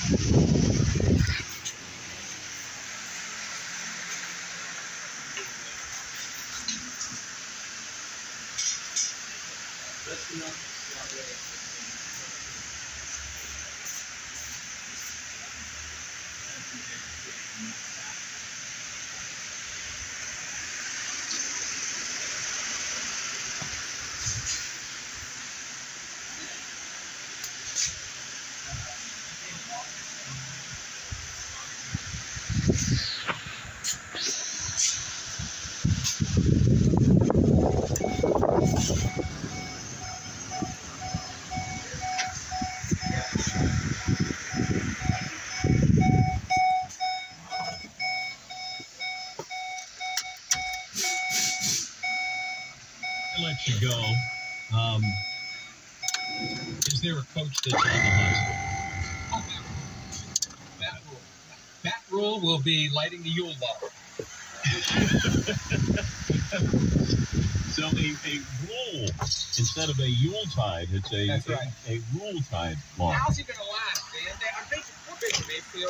Let you go. Is there a coach that's on the high school? That rule will be lighting the Yule log. So a rule instead of a Yuletide, it's That's right. a Rule-tide log. How's he going to last, man? We're big Mayfield.